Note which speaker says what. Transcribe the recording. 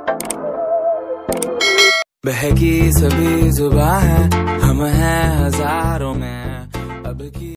Speaker 1: बहकी सभी जुबां है, हम हैं हजारों में अब की